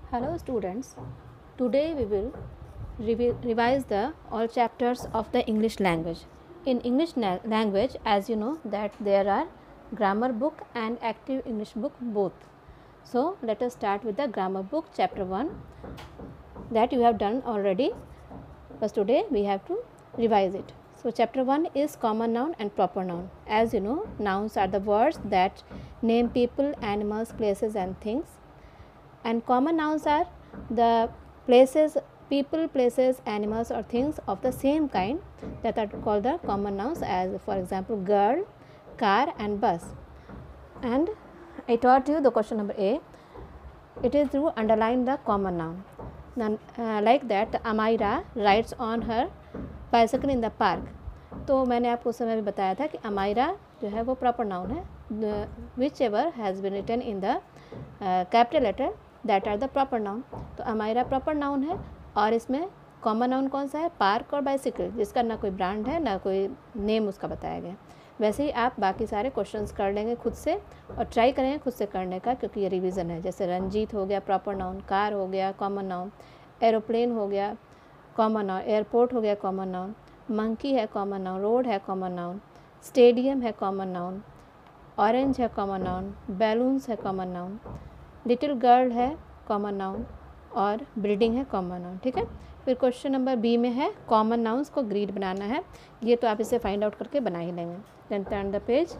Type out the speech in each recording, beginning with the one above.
Hello students, today we will revise the all chapters of the English language. In English language, as you know that there are grammar book and active English book both. So let us start with the grammar book chapter 1 that you have done already, but today we have to revise it. So chapter 1 is common noun and proper noun. As you know, nouns are the words that name people, animals, places and things. And common nouns are the places, people, places, animals or things of the same kind that are called the common nouns, as for example girl, car and bus. And I taught you the question number A. It is to underline the common noun. Like that Amira rides on her bicycle in the park. तो मैंने आपको उस समय भी बताया था कि अमायरा जो है वो प्रॉपर नाउन है, whichever has been written in the capital letter that are the proper noun. तो अमायरा प्रॉपर नाउन है और इसमें कॉमन नाउन कौन सा है? पार्क और बाइसिकल, जिसका ना कोई ब्रांड है ना कोई नेम उसका बताया गया. वैसे ही आप बाकी सारे क्वेश्चंस कर लेंगे खुद से और ट्राई करेंगे खुद से करने का, क्योंकि ये रिवीजन है. जैसे रंजीत हो गया प्रॉपर नाउन, कार हो गया कॉमन नाउन, एरोप्लेन हो गया कॉमन नाउन, एयरपोर्ट हो गया कॉमन नाउन, मंकी है कॉमन नाउन, रोड है कॉमन नाउन, स्टेडियम है कॉमन नाउन, ऑरेंज है कॉमन नाउन, बैलून्स है कॉमन नाउन, लिटिल गर्ल है कॉमन नाउन और बिल्डिंग है कॉमन नाउन. ठीक है. फिर क्वेश्चन नंबर बी में है कॉमन नाउन्स को ग्रीड बनाना है. ये तो आप इसे फाइंड आउट करके बना ही लेंगे. Then turn the page.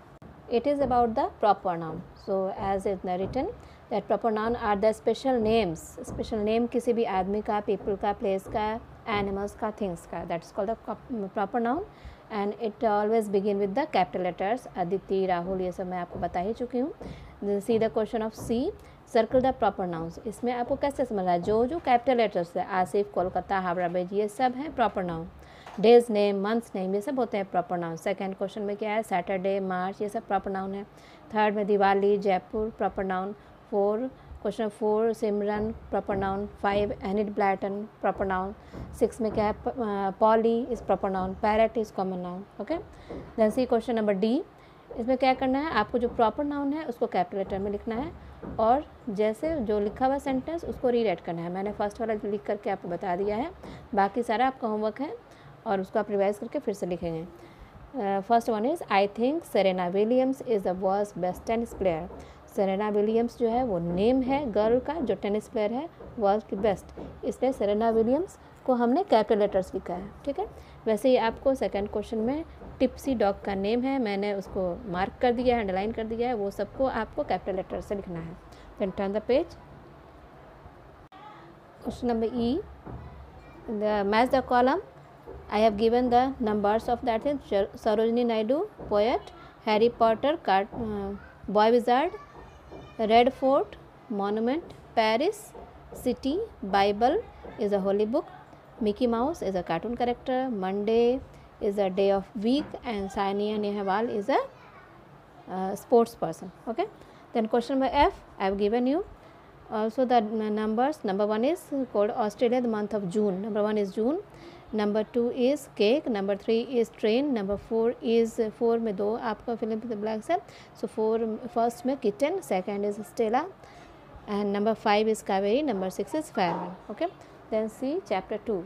It is about the proper noun. So as is written that proper noun are the special names. Special name किसी भी आदमी का, पीपल का, प्लेस का, एनिमल्स का, थिंग्स का, that is called the proper noun. And it always begin with the capital letters. Aditi, Rahul, ये सब मैं आपको बता ही चुकी हूँ. See the question of C. Circle the proper nouns. इसमें आपको कैसे समझना है? जो कैपिटल लेटर्स है, आसिफ, कोलकाता, हावड़ा ब्रिज, ये सब हैं proper noun. Days name, months name, ये सब होते हैं प्रॉपर नाउन. सेकंड क्वेश्चन में क्या है? सैटरडे, मार्च, ये सब प्रॉपर नाउन है. थर्ड में Diwali, Jaipur, proper noun. Question 4 Simran, proper noun. 5 Enid Blyton, proper noun. 6 में क्या है? Polly is proper noun. Parrot is common noun. Okay. Then see question number D. इसमें क्या करना है? आपको जो प्रॉपर नाउन है उसको कैपिटल लेटर में लिखना है और जैसे जो लिखा हुआ सेंटेंस उसको रीराइट करना है. मैंने फर्स्ट वाला लिख करके आपको बता दिया है. बाकी सारा आपका होमवर्क है और उसको आप रिवाइज करके फिर से लिखेंगे. First one is I think Serena Williams is the world's best tennis player. Serena Williams जो है वो नेम है गर्ल का जो टेनिस प्लेयर है वर्ल्ड की बेस्ट, इसलिए सेरेना विलियम्स को हमने कैपिटल लेटर्स लिखा है. ठीक है. वैसे ही आपको सेकंड क्वेश्चन में टिप्सी डॉग का नेम है, मैंने उसको मार्क कर दिया है, अंडरलाइन कर दिया है, वो सबको आपको कैपिटल लेटर से लिखना है. Then turn the page. Question number E. Match the column. I have given the numbers of that is Sarojini Naidu, poet, Harry Potter, boy wizard, Red Fort, monument, Paris, city, Bible is a holy book, Mickey Mouse is a cartoon character, Monday is a day of week, and Sainia Nehwal is a sports person. Okay. Then question number F. I have given you also the numbers. Number 1 is called Australia, the month of June. Number 1 is June. Number 2 is cake. Number 3 is train. Number 4 is 4 में 2 आपका fill in the blanks है. So 4 first में kitten, second is Stella and number 5 is Kaveri. Number 6 is fireman. Okay. Then see chapter 2.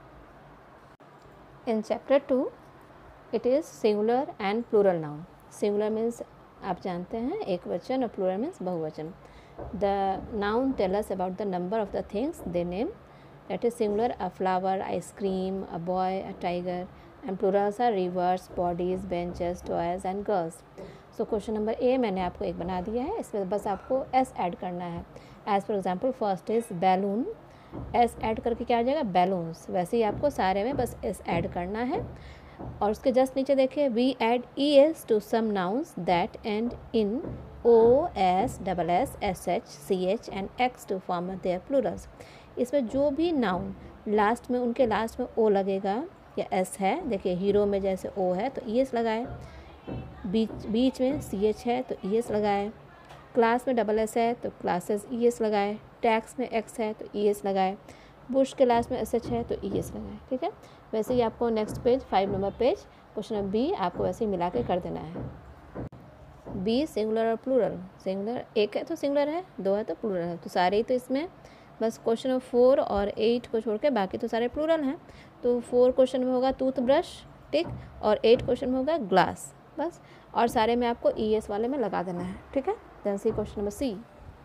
In chapter 2 it is singular and plural noun. Singular means आप जानते हैं एक वचन और प्लूरल मीन्स बहुवचन. The noun tell us about the number of the things they name. That is singular, a flower, ice cream, a boy, a tiger, and plurals are rivers, bodies, benches, toys and girls. So question number A मैंने आपको एक बना दिया है, इसमें बस आपको S add करना है. As for example first is balloon. S add करके क्या आ जाएगा? balloons. वैसे ही आपको सारे में बस S ऐड करना है और उसके जस्ट नीचे देखिए we add es to some nouns that end in o, s, double s, sh, ch and x to form their plurals. इसमें जो भी नाउन लास्ट में उनके लास्ट में ओ लगेगा या एस है, देखिए हीरो में जैसे ओ है तो ई एस लगाए, बीच में सी एच है तो ई एस लगाए, क्लास में डबल एस है तो क्लासेस ई एस लगाए, टैक्स में एक्स है तो ई एस लगाए, बुश के लास्ट में एस एच है तो ई एस लगाए. ठीक है. वैसे ही आपको next page 5 number page question number B आपको वैसे ही मिला के कर देना है. बी सिंगुलर और प्लूरल, सिंगुलर एक है तो सिंगुलर है, दो है तो प्लूरल है, तो सारे ही तो इसमें बस क्वेश्चन नंबर 4 और 8 को छोड़ के बाकी तो सारे प्लूरल हैं। तो 4 क्वेश्चन में होगा टूथब्रश, ठीक, और 8 क्वेश्चन में होगा ग्लास, बस, और सारे में आपको ES वाले में लगा देना है, ठीक है। Then see question number C,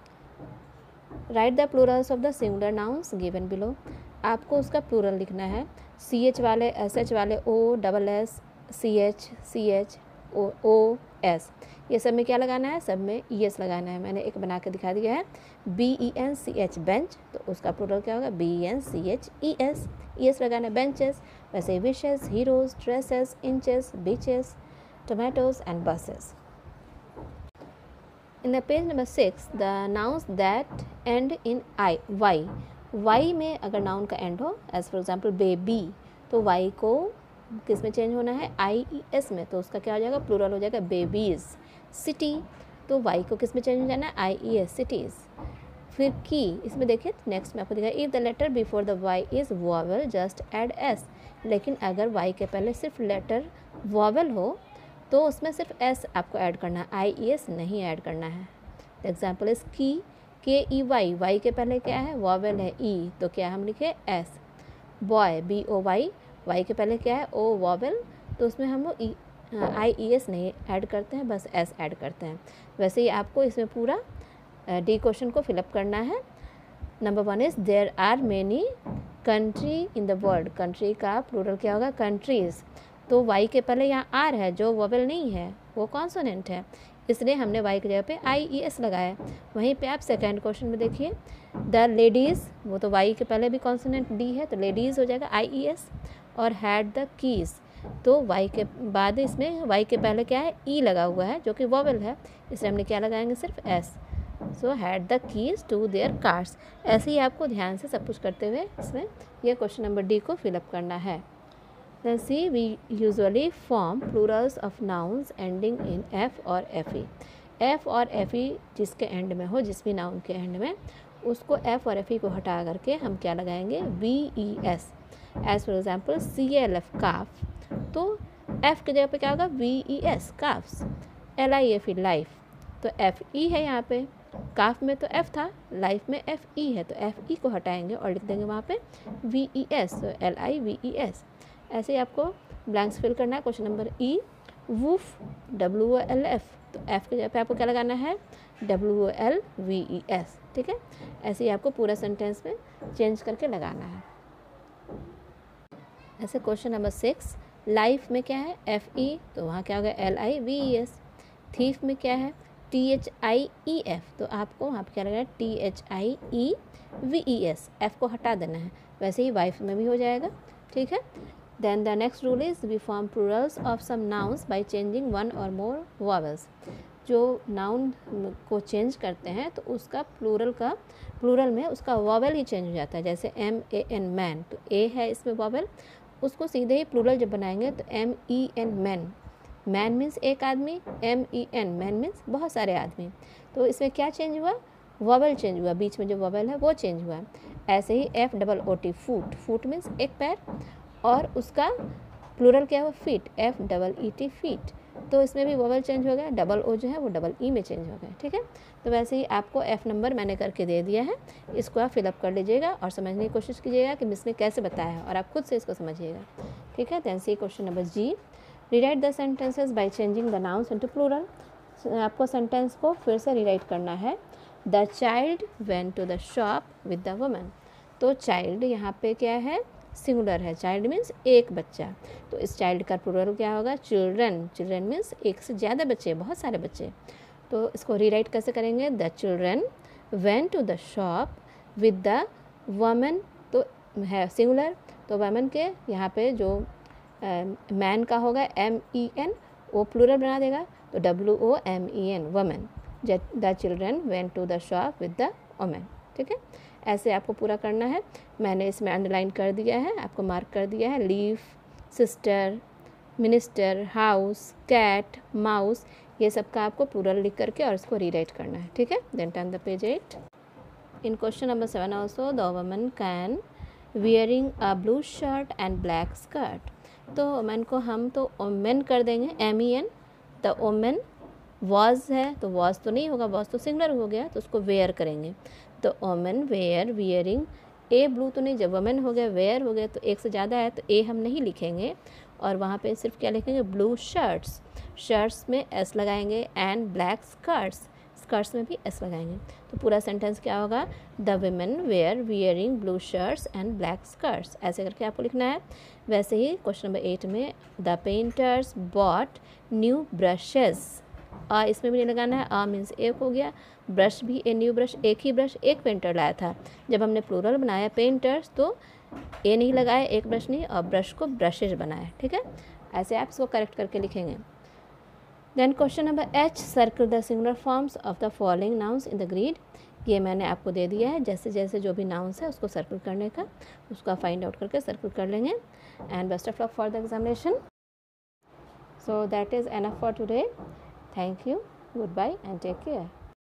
write the plurals of the singular nouns given below. आपको उसका प्लूरल लिखना है, CH वाले, SH वाले, OSS, CH, CH, OS, ये सब में क्या लगाना है, सब में ES लगाना है। मैंने एक बना के दिखा दिया है, BENCH बेंच, तो उसका प्लूरल क्या होगा, BENCHES, ES लगाना है बेंचेस। वैसे wishes, heroes, dresses, inches, beaches, tomatoes and buses. In the page number 6, the nouns that end in y में अगर नाउन का एंड हो, एज फॉर एग्जाम्पल बेबी, तो y को किस में चेंज होना है, IES में, तो उसका क्या हो जाएगा, प्लूरल हो जाएगा बेबीज़। सिटी, तो y को किस में चेंज हो जाना है, IES, सिटीज़। फिर की, इसमें देखिए नेक्स्ट में आपको दिखा, if the letter before the y is vowel just add s, लेकिन अगर y के पहले सिर्फ लेटर वॉवल हो तो उसमें सिर्फ s आपको ऐड करना है, IES नहीं ऐड करना है। एग्जाम्पल इस की, KEY, y के पहले क्या है, वॉवल है E, तो क्या हम लिखे S। बॉय, BOY, y के पहले क्या है, O वॉवल, तो उसमें हम लोग IES नहीं ऐड करते हैं, बस S ऐड करते हैं। वैसे ही आपको इसमें पूरा D क्वेश्चन को फिलअप करना है। Number 1 is there are many country in the world, country का प्लूरल क्या होगा, कंट्रीज़, तो y के पहले यहाँ R है, जो वोवेल नहीं है वो कॉन्सोनेंट है, इसलिए हमने y की जगह पे IES लगाया। वहीं पे आप सेकंड क्वेश्चन में देखिए, द लेडीज़, वो तो y के पहले भी कॉन्सोनेंट D है, तो लेडीज़ हो जाएगा IES, और हैड द कीज़, तो y के बाद इसमें y के पहले क्या है, E लगा हुआ है जो कि वोवेल है, इसलिए हमने क्या लगाएंगे, सिर्फ S। So had the keys to their cars. ऐसे ही आपको ध्यान से सब कुछ करते हुए इसमें यह क्वेश्चन नंबर D को फिलअप करना है। Then C, we usually form plurals of nouns ending in F और FE। F और FE जिसके एंड में हो, जिस भी नाउन के एंड में, उसको F और FE को हटा करके हम क्या लगाएंगे, VES। As for example CLF calf, तो F की जगह पे क्या होगा, VES काफ्स। LIFE लाइफ, तो FE है यहाँ पे, काफ में तो F था, लाइफ में FE है, तो FE को हटाएंगे और लिख देंगे वहाँ पे VES, तो LIVES। ऐसे ही आपको ब्लैंक्स फिल करना है। Question number E, woof, WOLF, तो F की जगह पे आपको क्या लगाना है, WOLVES, ठीक है। ऐसे ही आपको पूरा सेंटेंस में चेंज करके लगाना है। ऐसे क्वेश्चन नंबर 6, लाइफ में क्या है, FE, तो वहाँ क्या होगा, LIVES। थीफ में क्या है, THIEF, तो आपको वहाँ पे क्या लगाना है, THIEVES, F को हटा देना है। वैसे ही वाइफ में भी हो जाएगा, ठीक है। Then the next rule is we form plurals of some nouns by changing one or more vowels। जो नाउन को चेंज करते हैं तो उसका प्लूरल में उसका वॉवेल ही चेंज हो जाता है। जैसे MAN मैन, तो A है इसमें वॉवेल, उसको सीधे ही प्लूरल जब बनाएंगे तो MEN मैन, मैन मीन्स एक आदमी, MEN मैन मीन्स बहुत सारे आदमी, तो इसमें क्या चेंज हुआ, वॉवेल चेंज हुआ, बीच में जो वॉवेल है वो चेंज हुआ। ऐसे ही FOOT फूट, फूट मीन्स एक पैर, और उसका प्लूरल क्या हुआ, फीट, FEET फीट, तो इसमें भी वोवेल चेंज हो गया, डबल ओ जो है वो डबल ई में चेंज हो गया, ठीक है। तो वैसे ही आपको F नंबर मैंने करके दे दिया है, इसको आप फिलअप कर लीजिएगा और समझने की कोशिश कीजिएगा कि मिस ने कैसे बताया है, और आप खुद से इसको समझिएगा, ठीक है। Then see question number G, rewrite the sentences by changing the nouns into plural. आपको सेंटेंस को फिर से रीराइट करना है। The child went to the shop with the woman, तो चाइल्ड यहाँ पे क्या है, सिंगुलर है, चाइल्ड मीन्स एक बच्चा, तो इस चाइल्ड का प्लूरल क्या होगा, चिल्ड्रन, चिल्ड्रन मीन्स एक से ज़्यादा बच्चे, बहुत सारे बच्चे। तो इसको रीराइट कैसे करेंगे, the children went to the shop with the woman, तो है सिंगुलर, तो वुमन के यहाँ पे जो मैन का होगा MEN, वो प्लूरल बना देगा, तो WOMEN women. The children went to the shop with the woman, ठीक है। ऐसे आपको पूरा करना है। मैंने इसमें अंडरलाइन कर दिया है, आपको मार्क कर दिया है, leaf, sister, minister, house, cat, mouse, ये सब का आपको प्लूरल लिख करके और इसको रीराइट करना है, ठीक है। Then turn the page 8। In question number 7 also the woman can wearing a blue shirt and black skirt, तो वुमेन को हम तो ओमेन कर देंगे, MEN, द ओमेन वॉज है तो वॉज तो नहीं होगा, वॉज तो सिंगुलर हो गया, तो उसको वेयर करेंगे। तो women were, wearing, a blue तो नहीं, जब वोमेन हो गया, वेयर हो गया, तो एक से ज़्यादा है तो ए हम नहीं लिखेंगे, और वहाँ पे सिर्फ क्या लिखेंगे, ब्लू शर्ट्स, शर्ट्स में एस लगाएंगे, एंड ब्लैक स्कर्ट्स, स्कर्ट्स में भी एस लगाएंगे। तो पूरा सेंटेंस क्या होगा, the women were wearing blue shirts and black skirts, ऐसे करके आपको लिखना है। वैसे ही क्वेश्चन नंबर 8 में the painters bought new brushes, इसमें भी नहीं लगाना है, मीन्स एक हो गया, ब्रश भी ए न्यू ब्रश, एक ही ब्रश एक पेंटर लाया था। जब हमने प्लूरल बनाया पेंटर्स तो ए नहीं लगाया, एक ब्रश नहीं, और ब्रश को ब्रशेज बनाया, ठीक है। ऐसे आप इसको करेक्ट करके लिखेंगे। Then question number H, circle the singular forms of the following nouns in the grid. ये मैंने आपको दे दिया है, जैसे जैसे जो भी नाउन्स है उसको सर्कल करने का, उसका फाइंड आउट करके सर्कल कर लेंगे। And best of luck for the examination. So that is enough for today. Thank you. Goodbye and take care.